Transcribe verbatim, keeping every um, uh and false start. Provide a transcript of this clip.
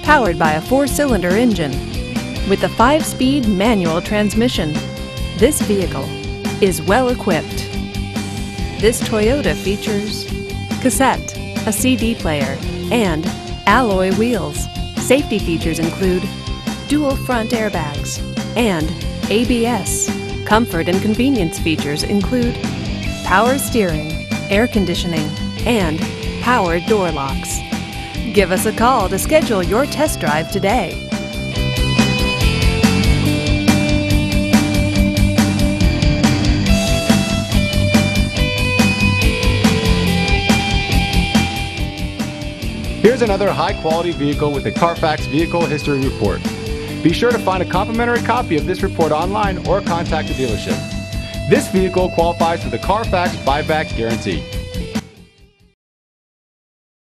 powered by a four-cylinder engine with a five-speed manual transmission. This vehicle is well equipped. This Toyota features cassette, a C D player, and alloy wheels. Safety features include dual front airbags and A B S. Comfort and convenience features include power steering, air conditioning, and power door locks. Give us a call to schedule your test drive today. Here's another high-quality vehicle with a Carfax Vehicle History Report. Be sure to find a complimentary copy of this report online or contact the dealership. This vehicle qualifies for the Carfax Buyback Guarantee.